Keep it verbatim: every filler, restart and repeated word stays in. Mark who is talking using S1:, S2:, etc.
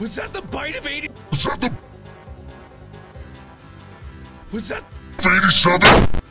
S1: Was that the bite of eighty?
S2: Was that the
S1: Was that?
S2: eighty-seven?